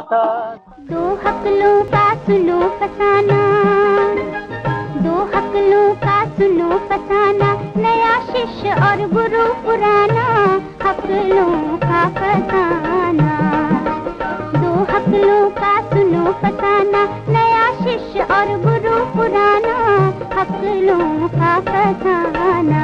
दो हकलों का सुनो फसाना, दो हकलों का सुनो फसाना, नया शिष्य और गुरु पुराना, हकलों का फसाना। दो हकलों का सुनो फसाना, नया शिष्य और गुरु पुराना, हकलों का फसाना।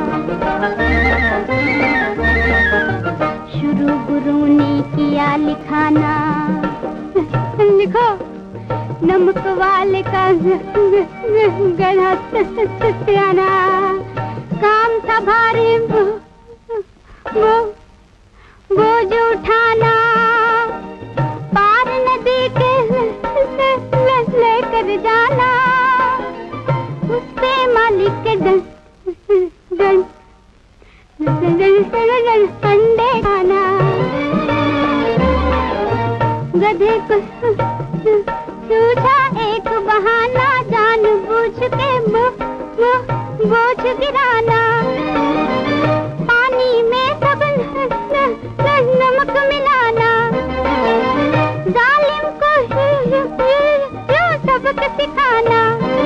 शुरू गुरु ने किया लिखाना, लिखो नमक वाले का गला सियाना, काम था भारी बोझ उठाना, पार नदी के लेकर जाना, उससे मालिक के अंडे खाना, गधे को सूझा एक बहाना, जान बूझ के बोझ गिराना, पानी में सब नमक मिलाना, जालिम को सबक सिखाना।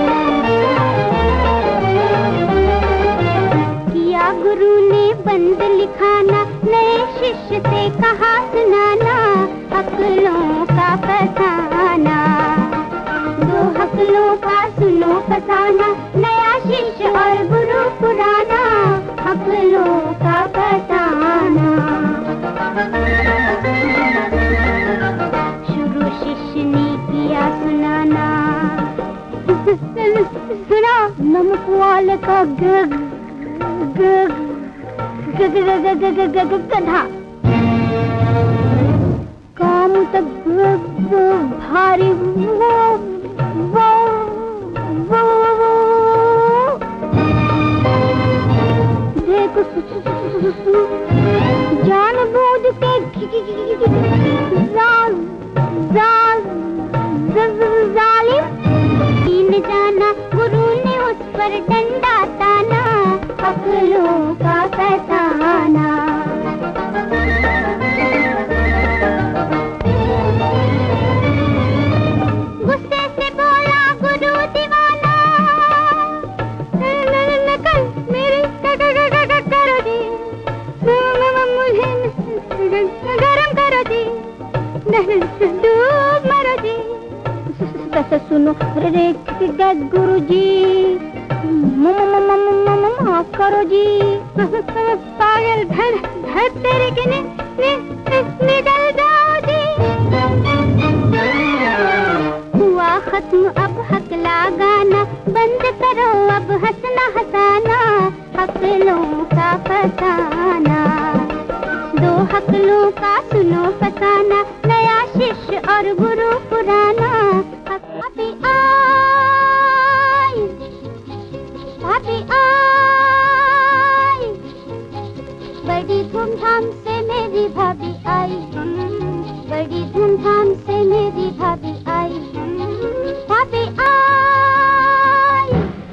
किया गुरु ने बंद लिखाना, नए शिष्य से कहा सुनाना, हकलों का फसाना। दो हकलों का सुनो फसाना, नया शिष्य और गुरु पुराना, हकलों का फसाना। शुरू शिष्य ने किया सुनाना, सुना नमक वाले का गधा, काम तक भारी देखो जान बूझ के जालिम कीन जाना, गुरु ने उस पर डंडा ताना, हकलों का फसाना। गुस्से से बोला गुरु दीवाना, मेरे करो जी, मुझे गरम करो जी, डूब मरो जी। सुनो रे गुरु जी, माफ करो जी, पागल घर तेरे के निकल जाओ जी। हुआ खत्म अब हकला गाना, बंद करो अब हंसना हंसाना, हकलों का फसाना। दो हकलों का सुनो फसाना, नया शिष्य और गुरु पुराना, भाभी आई, भाभी आई, बड़ी धूमधाम से मेरी भाभी आई, बड़ी धूमधाम से मेरी भाभी आई, भाभी आई।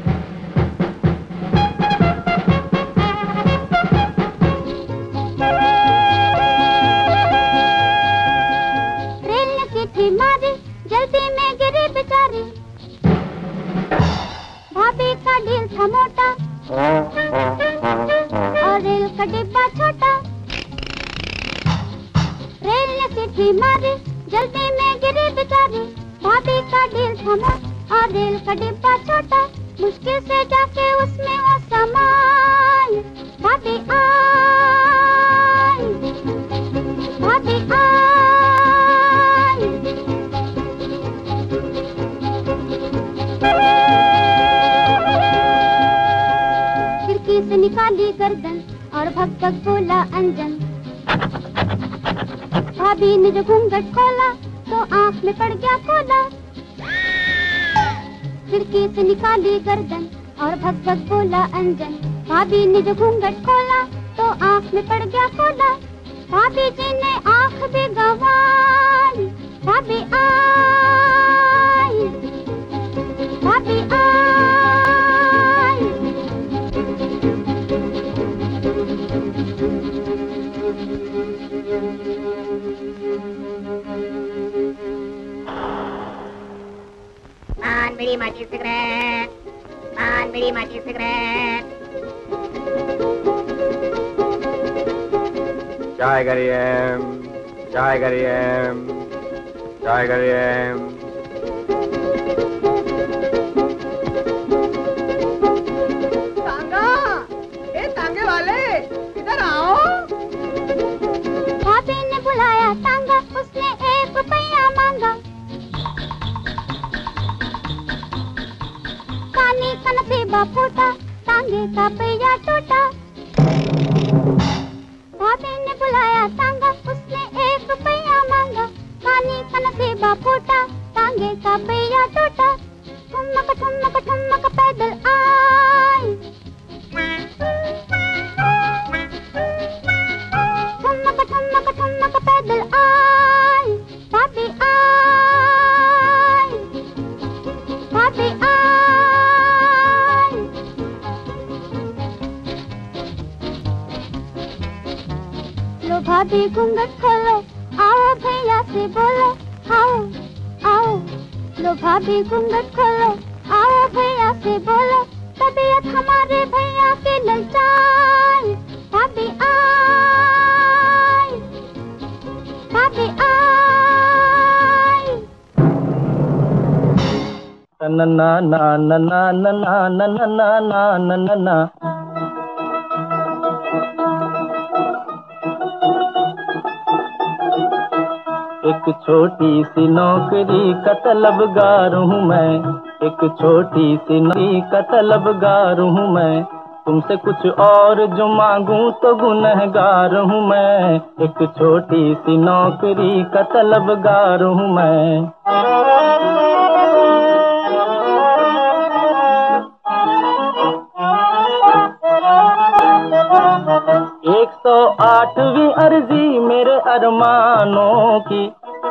रेल ने की थी मारी, जल्दी में गिरी बेचारी, भाभी का दिल था मोटा और रेल का डिब्बा छोटा। रेल ने सीटी मारी, जल्दी में गिरी बेचारी, भाभी का दिल था मोटा और रेल का डिब्बा छोटा, मुश्किल से जाके उसमें वो समाई, भाभी आई, भाभी आई। खिड़की से निकाली गर्दन और भग भग बोला अंजन, भाभी ने जो घूंघट खोला तो आंख में पड़ गया कोला। खिड़की से निकाली गर्दन और भग भग बोला अंजन, भाभी ने जो घूंघट खोला तो आंख में पड़ गया कोला। भाभी जी ने आंख भी गंवाई, भाभी आई, भाभी आई। बीड़ी माचिस सिगरेट, पान बीड़ी माचिस सिगरेट। चाय करिए, चाय करिए, चाय करिए। तांगा, ए तांगे वाले, इधर आओ। भाभी ने बुलाया तांगा, उसने 1 रुपया मांगा। पानी का नसीबा फूटा, तांगे का पहिया टूटा। भाभी ने बुलाया तांगा, उसने 1 रुपया मांगा। पानी का नसीबा फूटा, तांगे का पहिया टूटा। ठुमक ठुमक ठुमक पैदल आई, ठुमक ठुमक ठुमक पैदल आई। भाभी आई, भाभी आई। लो भाभी घूंघट खोलो, आओ भैया से बोलो, आओ आओ। लो भाभी घूंघट खोलो, आओ भैया से बोलो, तबीयत हमारे भैया की ललचाई। भाभी आई, भाभी आई। ना ना ना ना ना ना ना ना ना ना ना ना ना। एक छोटी सी नौकरी का तलबगार हूँ मैं, एक छोटी सी नौकरी का तलबगार हूँ मैं। तुमसे कुछ और जो मांगूं तो गुनहगार हूँ मैं, एक छोटी सी नौकरी का तलबगार हूँ मैं। 108वीं अर्जी मेरे अरमानों की,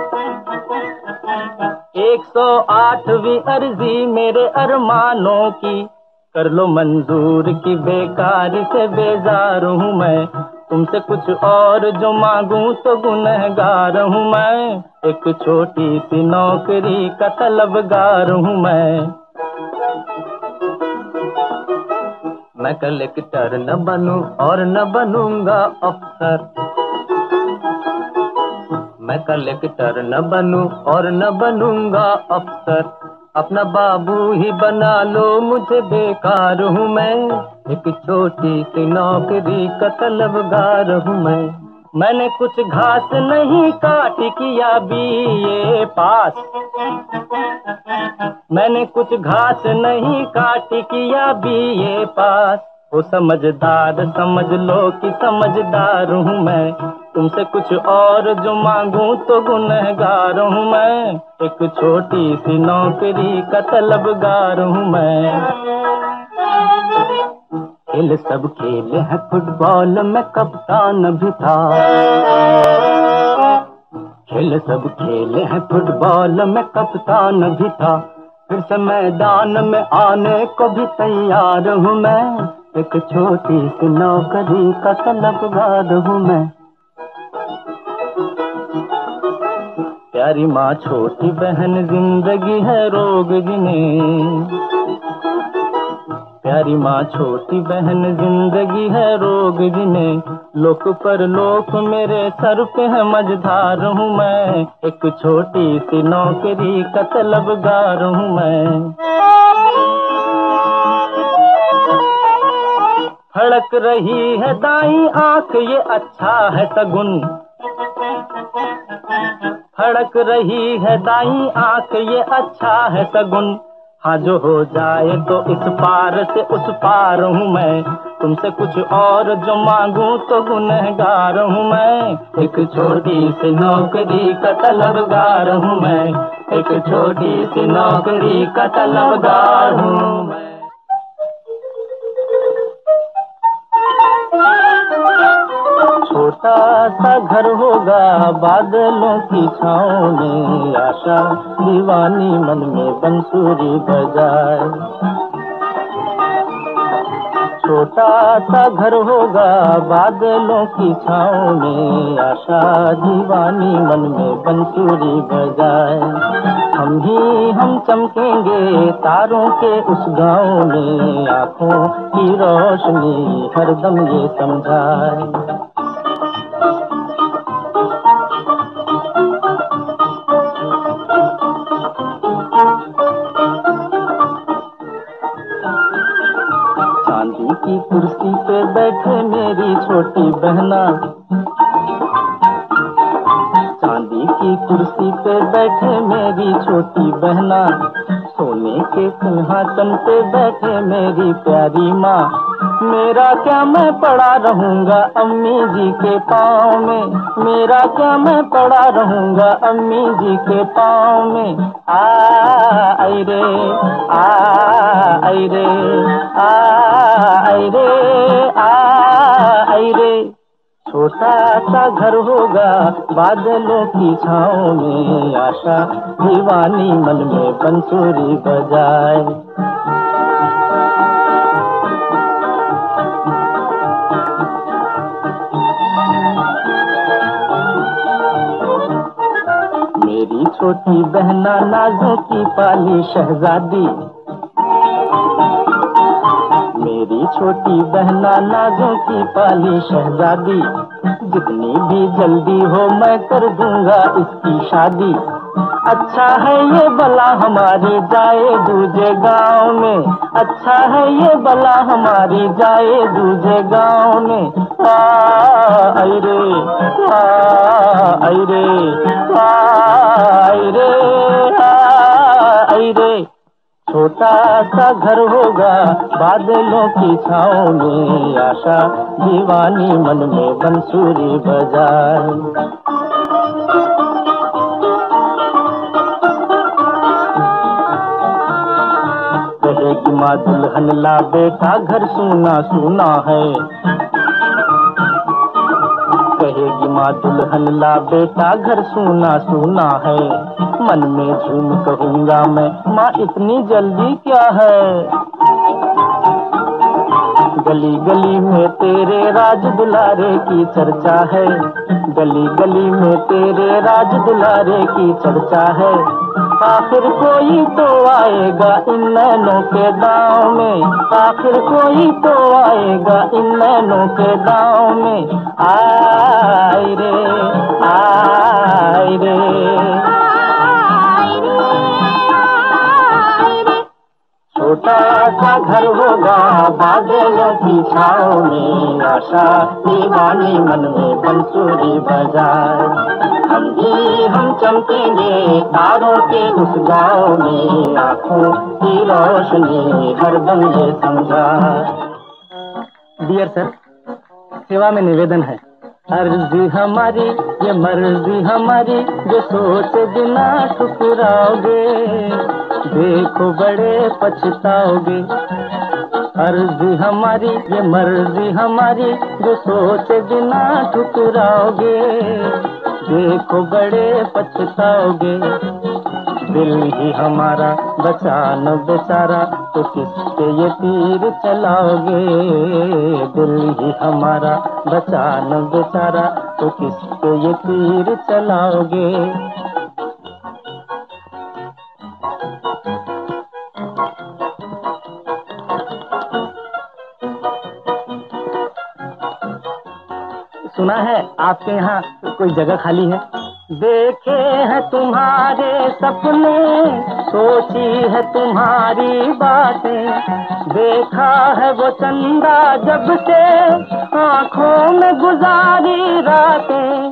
108वीं अर्जी मेरे अरमानों की। कर लो मंजूर की बेकार से बेजार हूँ मैं, तुमसे कुछ और जो मांगूं तो गुनहगार हूँ मैं, एक छोटी सी नौकरी का तलबगार हूँ मैं। मैं कलेक्टर न बनूं और न बनूंगा अफसर, मैं कलेक्टर न बनूं और न बनूंगा अफसर। अपना बाबू ही बना लो मुझे, बेकार हूँ मैं, एक छोटी सी नौकरी का तलबगार हूँ मैं। मैंने कुछ घास नहीं काटी, किया बीए पास, मैंने कुछ घास नहीं काटी, किया बीए पास। वो समझदार समझ लो कि समझदार हूँ मैं, तुमसे कुछ और जो मांगूं तो गुनहगार हूँ मैं, एक छोटी सी नौकरी का तलबगार हूँ मैं। खेल सब खेले हैं फुटबॉल में कप्तान भी था, खेल सब खेले हैं फुटबॉल में कप्तान भी था। फिर से मैदान में आने को भी तैयार हूँ मैं, एक छोटी सी नौकरी का तलबगार हूँ मैं। प्यारी माँ छोटी बहन जिंदगी है रोग जिन्हें, प्यारी माँ छोटी बहन जिंदगी है रोग जिन्हें। लोक पर लोक मेरे सर पे है मझधार हूँ मैं, एक छोटी सी नौकरी का तलबगार हूँ मैं। फड़क रही है दाईं आंख ये अच्छा है सगुन, फड़क रही है दाईं आंख ये अच्छा है सगुन। हाँ जो हो जाए तो इस पार से उस पार हूँ मैं, तुमसे कुछ और जो मांगूं तो गुनहगार हूँ मैं, एक छोटी सी नौकरी का तलबगार हूँ मैं, एक छोटी सी नौकरी का तलबगार हूँ मैं। छोटा सा घर होगा बादलों की छाँव में, आशा दीवानी मन में बंसुरी बजाए। छोटा सा घर होगा बादलों की छाँव में, आशा दीवानी मन में बंसुरी बजाए। हम चमकेंगे तारों के उस गाँव में, आँखों की रोशनी हरदम ये समझाए। चांदी की कुर्सी पे बैठे मेरी छोटी बहना, चांदी की कुर्सी पे बैठे मेरी छोटी बहना, सोने के सिंहासन पे बैठे मेरी प्यारी माँ। मेरा क्या मैं पड़ा रहूंगा अम्मी जी के पाँव में, मेरा क्या मैं पड़ा रहूंगा अम्मी जी के पाँव में। आई रे आई रे आई रे आई रे। छोटा सा घर होगा बादलों की छाँव में, आशा दीवानी मन में बंसुरी बजाए। मेरी छोटी बहना नाजों की पाली शहजादी, मेरी छोटी बहना नाजों की पाली शहजादी, जितनी भी जल्दी हो मैं कर दूंगा इसकी शादी। अच्छा है ये बला हमारी जाए दूजे गांव में, अच्छा है ये बला हमारी जाए दूजे गांव में। आई रे आई रे आई रे आई रे। छोटा सा घर होगा बादलों की छाँव में, आशा दीवानी मन में बंसुरी बजाए। कहेगी माँ दुल्हन ला बेटा घर सूना सूना है, कहेगी माँ दुल्हन ला बेटा घर सूना सूना है। मन में झूम कहूँगा मैं माँ इतनी जल्दी क्या है। गली गली में तेरे राज दुलारे की चर्चा है, गली गली में तेरे राज दुलारे की चर्चा है। आखिर कोई तो आएगा इन नैनों के दांव में, आखिर कोई तो आएगा इन नैनों के दांव में। आई रे आई रे छोटा सा घर होगा बादलों की छाँव में, आशा दीवानी मन में बंसुरी बजाए। हम चमकेंगे तारों के उस गाँव में, आँखों की रोशनी हरदम ये समझा। डियर सर, सेवा में निवेदन है। अर्जी हमारी ये मर्जी हमारी, जो सोचे बिना ठुकराओगे देखो बड़े पछताओगे। अर्जी हमारी ये मर्जी हमारी, जो सोचे बिना ठुकराओगे देखो बड़े पछताओगे। दिल ही हमारा बचा न बेचारा, तो किसके ये तीर चलाओगे। दिल ही हमारा बचा न बेचारा, तो किसके ये तीर चलाओगे। सुना है आपके यहाँ कोई जगह खाली है। देखे हैं तुम्हारे सपने, सोची है तुम्हारी बातें, देखा है वो चंदा जब से आँखों में गुजारी रातें।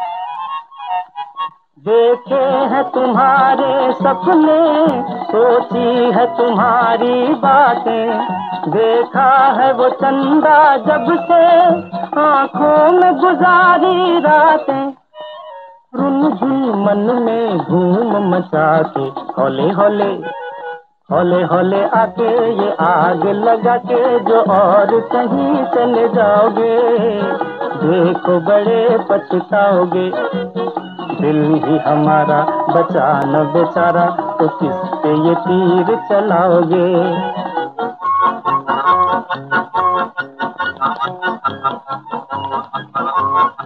देखे हैं तुम्हारे सपने, सोची है तुम्हारी बातें, देखा है वो चंदा जब से आँखों में गुजारी रातें। रुनझुन मन में धूम मचा के हौले हौले हौले हौले आके ये आग लगा के जो और कहीं चले जाओगे देखो बड़े पछताओगे। दिल ही हमारा बचा न बेचारा, तो किस पे ये तीर चलाओगे।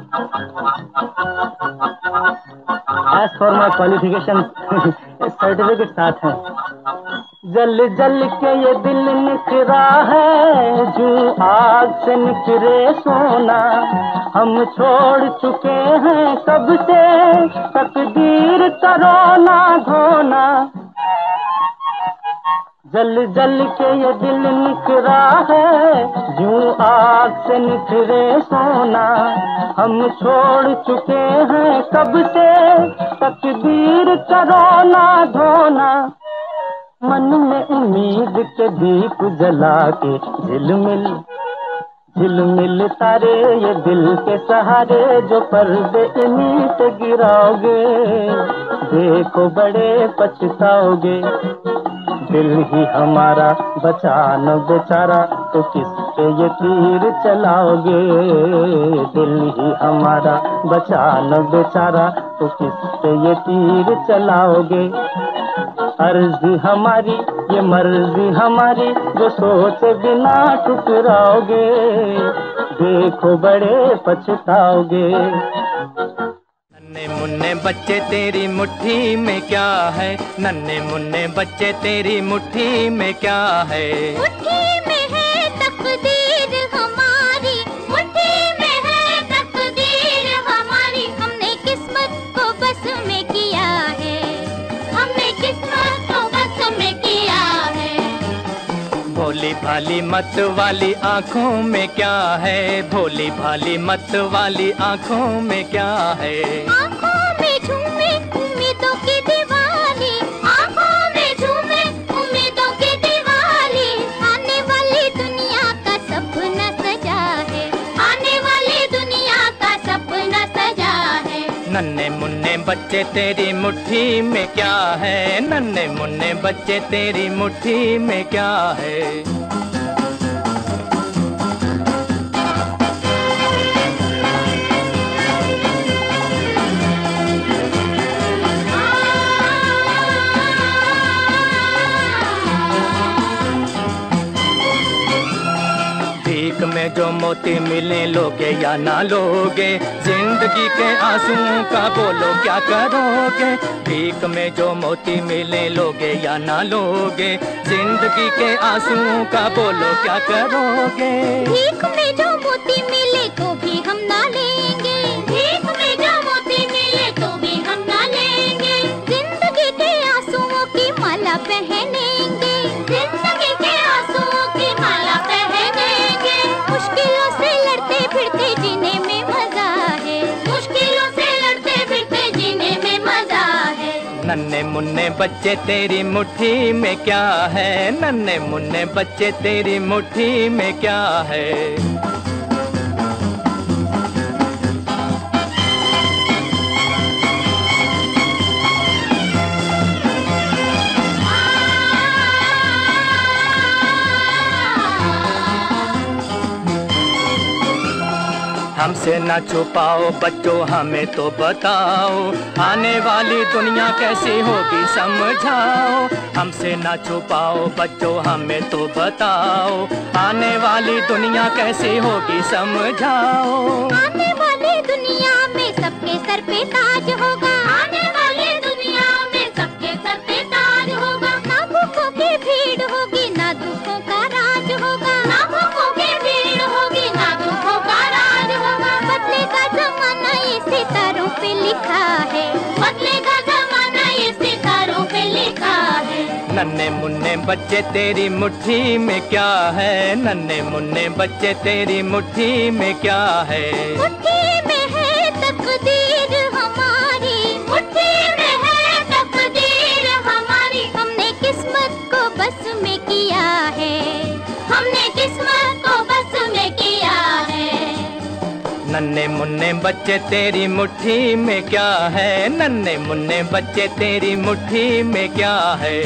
As for my qualifications, certificate साथ है। जल जल के ये दिल निखरा है, जो आग से निखरे सोना। हम छोड़ चुके हैं कब से तकदीर का रोना धोना। जल जल के ये दिल निखरा है, जो आग से निखरे सोना। हम छोड़ चुके हैं कब से तकदीर का रोना धोना। मन में उम्मीद के दीप जला के झिलमिल झिलमिल तारे ये दिल के सहारे, जो पर्दे इन्हीं से गिराओगे देखो बड़े पछताओगे। दिल ही हमारा बचा न बेचारा, तो किस पे ये तीर चलाओगे। दिल ही हमारा बचा न बेचारा, तो किस पे ये तीर चलाओगे। अर्जी हमारी ये मर्जी हमारी, जो सोचे बिना ठुकराओगे देखो बड़े पछताओगे। नन्हे मुन्ने बच्चे तेरी मुट्ठी में क्या है, नन्हे मुन्ने बच्चे तेरी मुट्ठी में क्या है। मुट्ठी में है तकदीर हमारी, मुट्ठी में है तकदीर हमारी। हमने किस्मत को बस में किया है, हमने किस्मत को बस में किया है। भोली भाली मत वाली आँखों में क्या है, भोली भाली मत वाली आँखों में क्या है। आँखों में झूमे उम्मीदों की दिवाली, आँखों में झूमे उम्मीदों की दिवाली। आने वाली दुनिया का सपना सजा है, आने वाली दुनिया का सपना सजा है। नन्हे मुन्ने बच्चे तेरी मुट्ठी में क्या है, नन्हे मुन्ने बच्चे तेरी मुट्ठी में क्या है। भीख में जो मोती मिले लोगे या ना लोगे, जिंदगी के आंसुओं का बोलो क्या करोगे। भीख में जो मोती मिले लोगे या ना लोगे, जिंदगी के आंसुओं का बोलो क्या करोगे। भीख में जो मोती मिले तो भी हम ना लेंगे, भीख में जो मोती मिले तो भी हम ना लेंगे। जिंदगी के आंसुओं की माला पहनेंगे, जिंदगी के आंसुओं की माला पहनेंगे। मुश्किलों से लड़ते फिरते जीने में मजा है, मुश्किलों से लड़ते फिरते जीने में मजा है। नन्हे मुन्ने बच्चे तेरी मुट्ठी में क्या है, नन्हे मुन्ने बच्चे तेरी मुट्ठी में क्या है। हमसे ना छुपाओ बच्चों हमें तो बताओ, आने वाली दुनिया कैसी होगी समझाओ। हमसे ना छुपाओ बच्चों हमें तो बताओ, आने वाली दुनिया कैसी होगी समझाओ। आने वाली दुनिया में सबके सर पे ताज होगा, आने वाली दुनिया में सबके सर पे ताज होगा। ना भूखों की भीड़ होगी ना दुखों का राज होगा, ना भूखों की भीड़ होगी ना दुखों का राज होगा। बदलेगा जमाना ये सितारों पे लिखा है, बदलेगा जमाना ये सितारों पे लिखा है। नन्हे मुन्ने बच्चे तेरी मुट्ठी में क्या है, नन्हे मुन्ने बच्चे तेरी मुट्ठी में क्या है। मुट्ठी में है तकदीर हमारी, मुट्ठी में है तकदीर हमारी। हमने किस्मत को बस में किया है, हमने किस्मत को बस में किया है। नन्हे मुन्ने बच्चे तेरी मुट्ठी में क्या है, नन्हे मुन्ने बच्चे तेरी मुट्ठी में क्या है।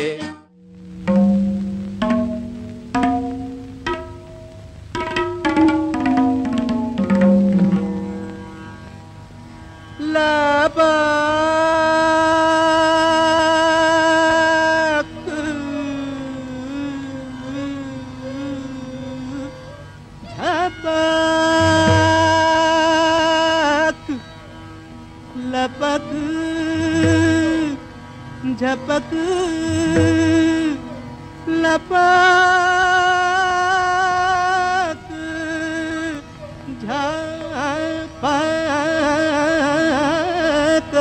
लपक झपक लपक झपक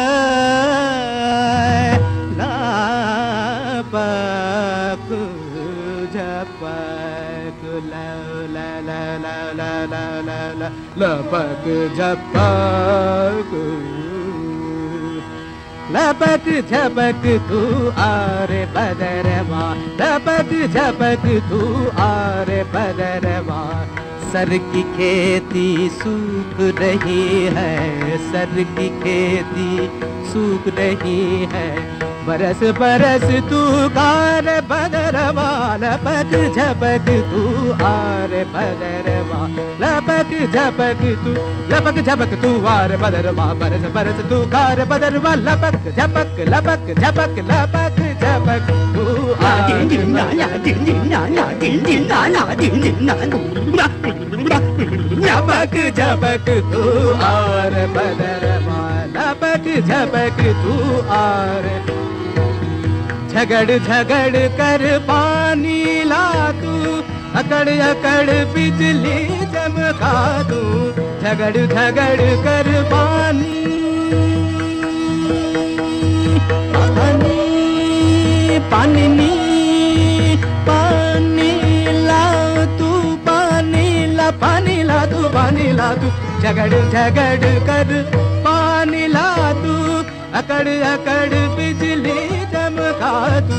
लपक झपक ला ला ला ला ला ला ला ला लपक झपक लपक झपक तू आरे बदरवा लपक झपक तू आरे बदरवा सर की खेती सूख रही है सर की खेती सूख रही है बरस बरस तू कार बदरवा लपक झपक तू आर बदरवा लपक झपक तू आर बदरवा बरस बरस तू कार बदरवा लपक झपक लपक झपक लपक झपक तू लपक झपक तू आर बदरवा लपक झपक तू आर झगड़ झगड़ कर पानी ला तू अकड़ अकड़ बिजली चमका तू झगड़ झगड़ कर पानी पानी पानी ला तू पानी ला तू पानी ला तू झगड़ झगड़ कर पानी ला तू अकड़ अकड़ बिजली चमका तू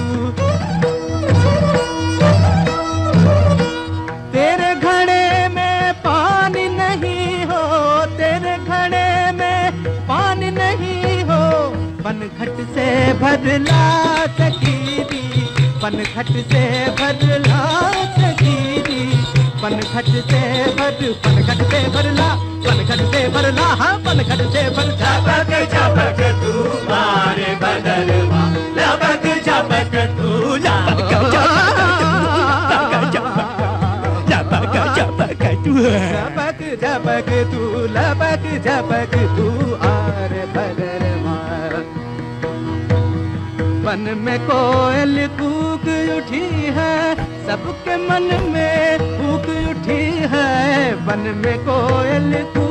तेरे घड़े में पानी नहीं हो तेरे घड़े में पानी नहीं हो पनघट से भरला सकीरी पनघट से भरला सकीरी पनघट से भरला हाँ पनघट से भर झपक झपक तू मारे बदरवा लपक झपक तू झपक झपक तू लपक झपक तू आर बदरवा मन में कोयल कूक उठी है सबके मन में कूक उठी है मन में कोयल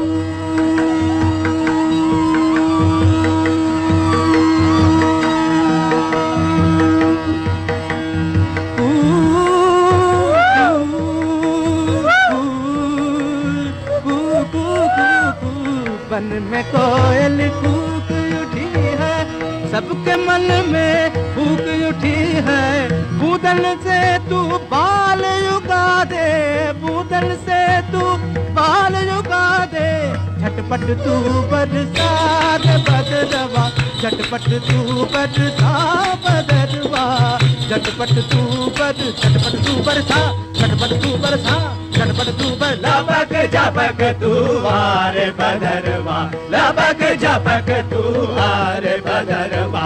मन में कोयल कूक उठी है सबके मन में भूख उठी है बूदन से तू बाल उगा दे बूदन से तू बाल उगा दे झटपट तू बरसात बदरवा झटपट तू बरसा बदरवा झटपट तू बरसा झटपट तू बरसा झटपट तू लपक झपक तू आरे बदरवा लपक झपक तू आरे बदरवा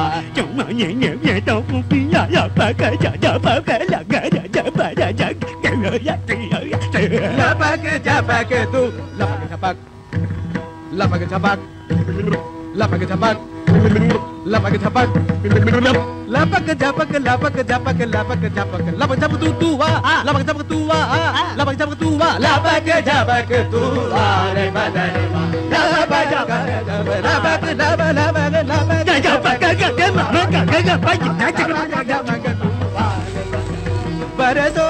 लपक झपक तू लपक झपक लपक झपक लपक झपक लपक झपक लपक झपक लपक झपक लपक झपक तू वा लपक झपक तू वा लपक झपक तू वा लपक झपक तू आरे बदरवा लपक झपक बरसो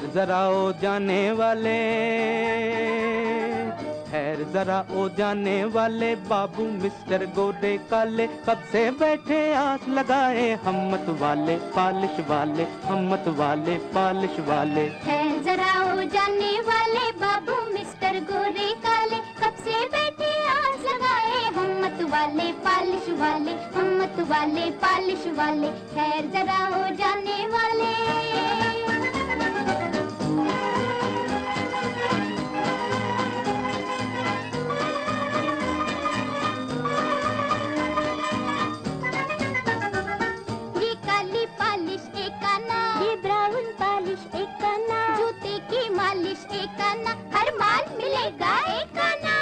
जरा ओ जाने वाले, ठहर जरा ओ जाने वाले, बाबू मिस्टर गोरे काले कब से बैठे आस लगाए, हम वाले पालिश वाले, हम वाले पालिश वाले। ठहर जरा ओ जाने वाले, बाबू मिस्टर गोरे काले कब से बैठे आस लगाए, हम वाले पालिश वाले, हम वाले पालिश वाले। ठहर जरा ओ जाने वाले। हर माल मिलेगा एक आना,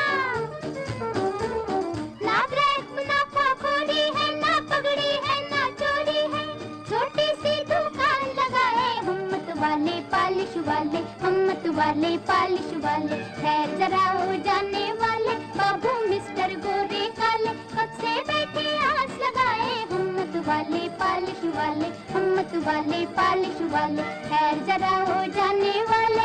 ना ब्रेक ना पाखोड़ी है, ना पगड़ी है ना चोरी है, छोटी सी दुकान लगाए, हम वाले पालिश वाले, हम वाले पालिश वाले। ठहर जरा हो जाने वाले, बाबू मिस्टर गोरे काले कब से बैठे आस लगाए, हम वाले पालिश वाले, हम वाले पालिश वाले। ठहर जरा हो जाने वाले।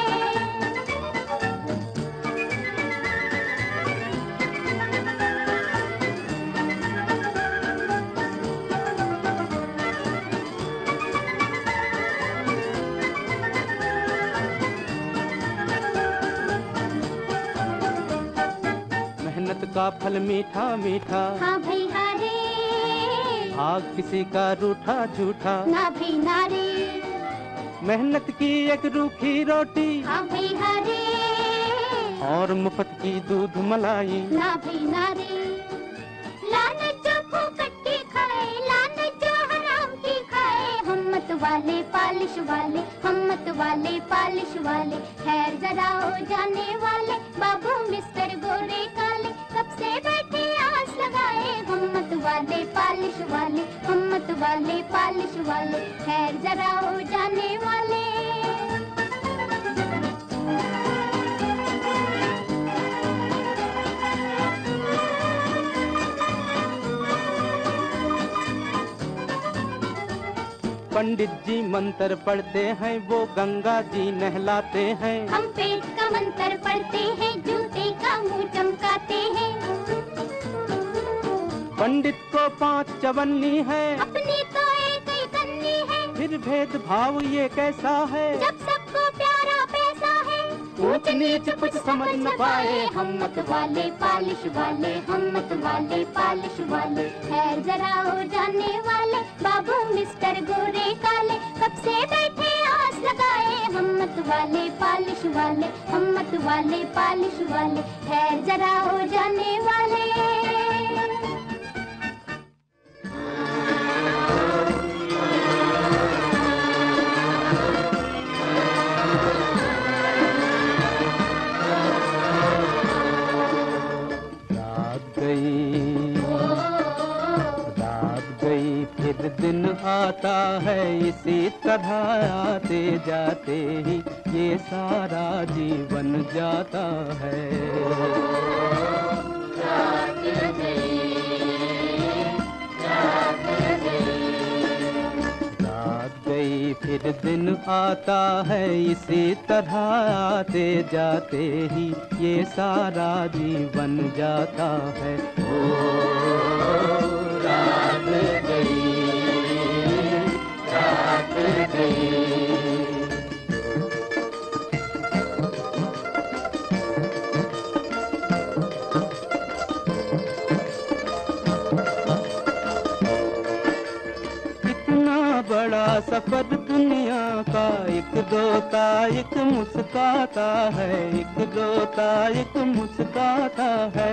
मेहनत का फल मीठा मीठा, हाँ भाई हारे, भाग किसी का रूठा झूठा, ना भाई नारे, मेहनत की एक रूखी रोटी, हाँ भाई हारे, और मुफ्त की दूध मलाई, ना भाई नारे। लानत जो फूकट की खाए, लानत जो हराम की खाए, हम वाले पालिश वाले, हम वाले पालिश वाले। खैर जरा हो जाने वाले, बाबू मिस्टर गोरे काले कब से बैठे आस लगाए, हम वाले पालिश वाले, हम वाले पालिश वाले। खैर जरा हो जाने वाले। पंडित जी मंत्र पढ़ते हैं, वो गंगा जी नहलाते हैं, हम पेट का मंत्र पढ़ते हैं, जूते का मुंह चमकाते हैं। पंडित को 5 चवन्नी है, अपनी तो एक ही कन्नी है, फिर भेदभाव ये कैसा है, जब सबको प्यारा पैसा है। ऊंच नीच कुछ समझ न पाए, हम वाले पालिश वाले, हम वाले पालिश वाले। खैर जरा हो जाने वाले, बाबू मिस्टर गोरे काले कब से बैठे आस लगाए, हम वाले पालिश वाले, हम वाले पालिश वाले। खैर जरा हो जाने वाले। रात गई फिर दिन आता है, इसी तरह आते जाते ही ये सारा जीवन जाता है। रात गई, रात गई फिर दिन आता है, इसी तरह आते जाते ही ये सारा जीवन जाता है। ओ रात गई, रात गई। बड़ा सफर दुनिया का, एक रोता एक मुस्काता है, एक रोता एक मुस्काता है।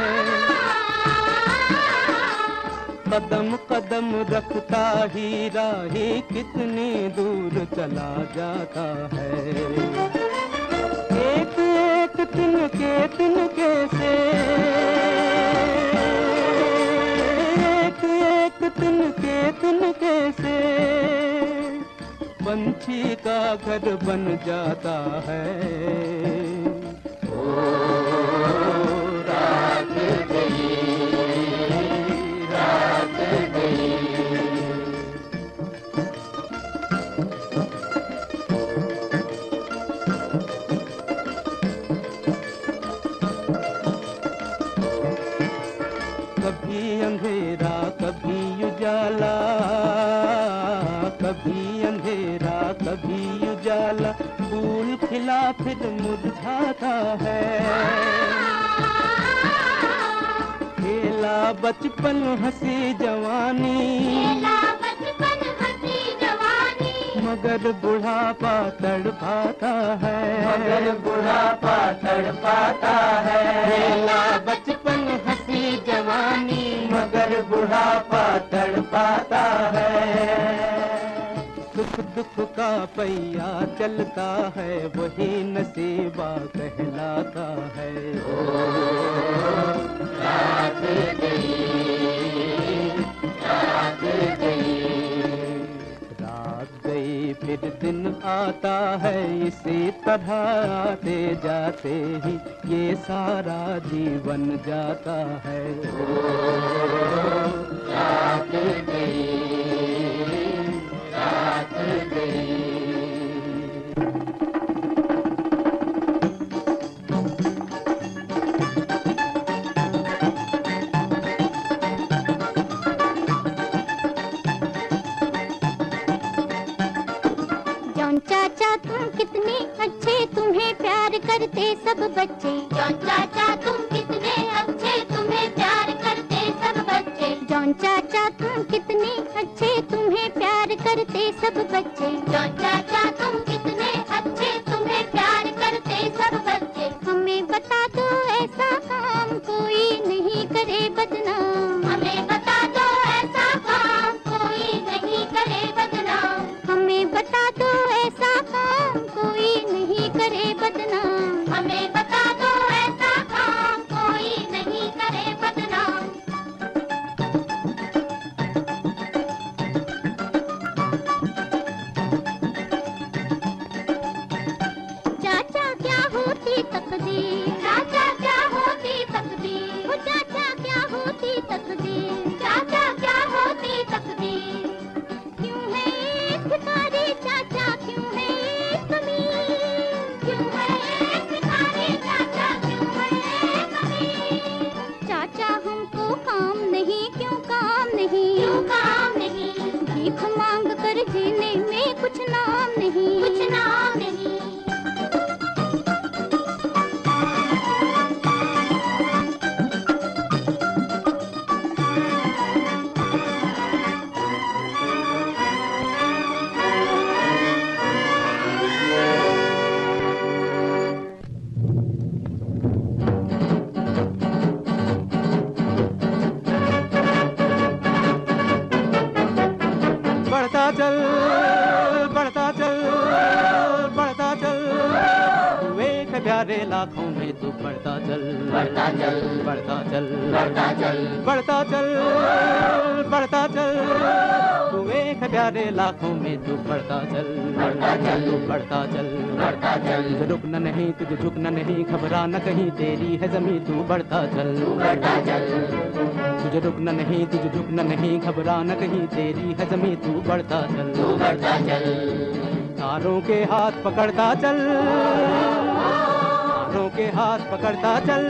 कदम कदम रखता ही राही कितनी दूर चला जाता है। एक एक तिनके से, एक एक तिनके से पंछी का घर बन जाता है। ओ रात गई, रात गई। खिला फिर मुरझाता है। खेला बचपन हंसी जवानी, खेला बचपन हंसी जवानी, मगर बुढ़ापा तड़पाता है, मगर बुढ़ापा तड़पाता है। खेला बचपन हंसी जवानी, मगर बुढ़ापा तड़पाता है। सुख दुख का पहिया चलता है, वही नसीबा कहलाता है। रात गई, रात गई, रात गई फिर दिन आता है, इसी तरह आते जाते ही ये सारा जीवन जाता है। रात गई, रात गई। जॉन चाचा तुम कितने अच्छे, तुम्हें प्यार करते सब बच्चे। जॉन चाचा तुम कितने अच्छे, तुम्हें प्यार करते सब बच्चे। जॉन चाचा तुम कितने अच्छे, तुम्हें प्यार करते सब बच्चे। जॉन चाचा तुम कितने अच्छे, तुम्हें प्यार करते सब बच्चे। हमें बता दो ऐसा काम कोई नहीं करे बदनाम, हमें बता दो ऐसा काम कोई नहीं करे बदनाम, हमें बता दो ऐसा काम कोई नहीं करे बदनाम, हमें बता दो ऐसा काम कोई नहीं करे बदनाम। चाचा क्या होती तकदीर, चाचा क्या होती तकदीर, वो चाचा क्या होती तकदीर, चाचा क्या होती तकदीर। क्यों है एक भिखारी चाचा, क्यों है एक अमीर, क्यों है एक भिखारी चाचा, क्यों है एक अमीर। चाचा हमको काम नहीं, क्यों काम नहीं, क्यों काम नहीं। भीख मांग कर जीने में कुछ नाम नहीं, कुछ नाम नहीं। बढ़ता चल, बढ़ता चल, बढ़ता चल, तू एक प्यारे लाखों में तू बढ़ता चल, बढ़ता चल, बढ़ता चल, बढ़ता चल, बढ़ता चल, बढ़ता चल, तू एक प्यारे लाखों में तू बढ़ता चल, बढ़ता चल, तू बढ़ता चल, बढ़ता चल, तुझे रुकना नहीं, तुझे झुकना नहीं, घबराना कहीं, तेरी है जमीन तू बढ़ता चल, बढ़ता चल, तुझे रुकना नहीं, तुझे झुकना नहीं, घबराना कहीं, तेरी है जमीन तू बढ़ता चल, बढ़ता चल, तारों के हाथ पकड़ता चल, तारों के हाथ पकड़ता चल,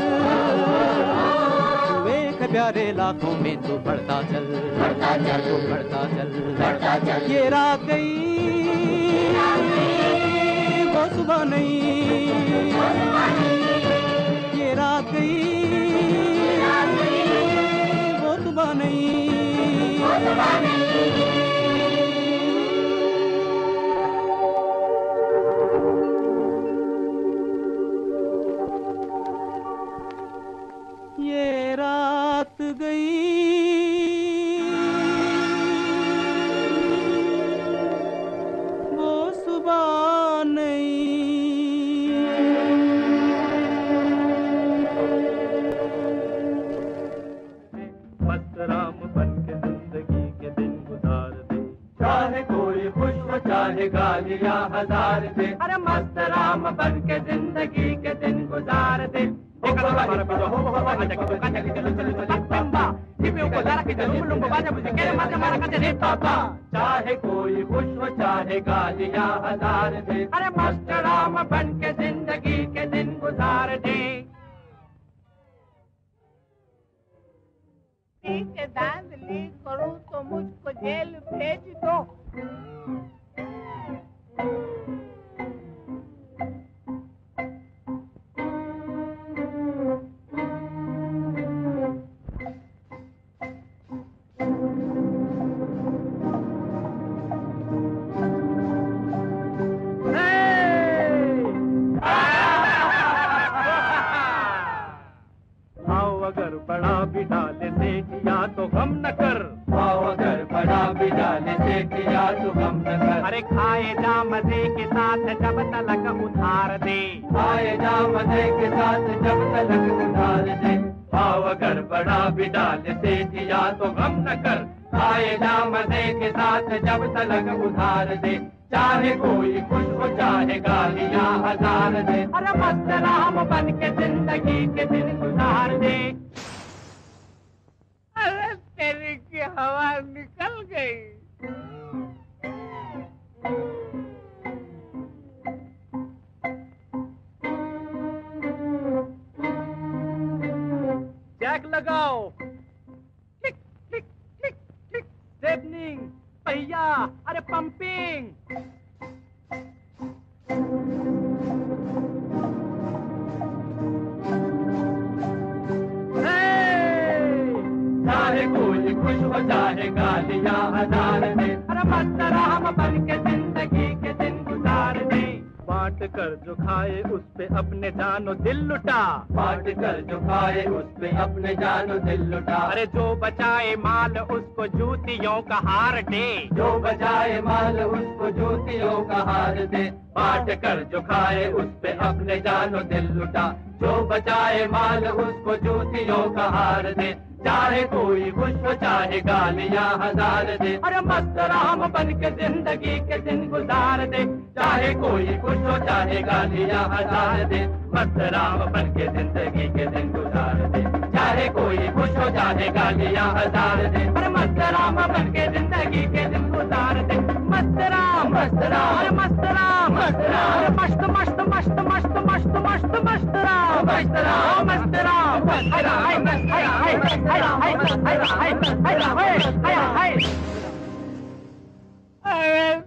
तू एक प्यारे लाखों में तू बढ़ता चल, बढ़ता चल, तू बढ़ता चल, बढ़ता चल। ये रात गई वो सुबह नहीं, ये रात गई वो सुबह नहीं। ये रात गई वो सुबह नहीं। मस्त राम बन के जिंदगी के दिन गुजार दे, चाहे कोई खुश हो चाहे गालियां हजार दे। अरे मस्त राम बन के जिंदगी के दिन गुजार दे। चाहे कोई खुश हो चाहे गालियां हजार दे। अरे मस्त राम बन के जिंदगी के दिन गुजार दे। के दांधली करूं तो मुझको जेल भेज दो। मजे के साथ जब तलक गुजार दे। भाव अगर बड़ा भी डाल दे दिया तो गम न कर, आए जा मजे के साथ जब तलक उधार दे। चाहे कोई खुश हो चाहे गालियां हजार दे, अरे मस्त राम बन के जिंदगी के दिन गुजार दे। अरे तेरी की हवा निकल गई। जैक लगाओ, टिक टिक टिक टिक, स्टेपनिंग, पहिया, अरे पंपिंग। चाहे कोई खुश हो चाहे गालियां हजार दे, अरे मस्त राम बन के जिंदगी के दिन गुजार दे। बांट कर जो खाए उस पे अपने जानो दिल लुटा, बांट कर जो खाए उस पे अपने जानो दिल लुटा। अरे जो बचाए माल उसको जूतियों का हार दे, जो बचाए माल उसको जूतियों का हार दे। बांट कर जो खाए उस पे अपने जानो दिल लुटा, जो बचाए माल उसको जूतियों का हार दे। चाहे कोई खुश हो चाहे गालियां हजार दे, अरे मस्त राम बन के जिंदगी के दिन गुजार दे। चाहे कोई खुश हो चाहे गालियां हजार दे, मस्त राम बन के जिंदगी के दिन गुजार दे। चाहे कोई खुश हो चाहे गालियां हजार दे, अरे मस्त राम बन के जिंदगी के दिन गुजार दे। मस्त राम, अरे मस्त राम, अरे मस्त मस्त मस्त मस्त मस्त मस्त मस्त राम, मस्त राम, मस्त राम, मस्त राम, मस्त राम। अरे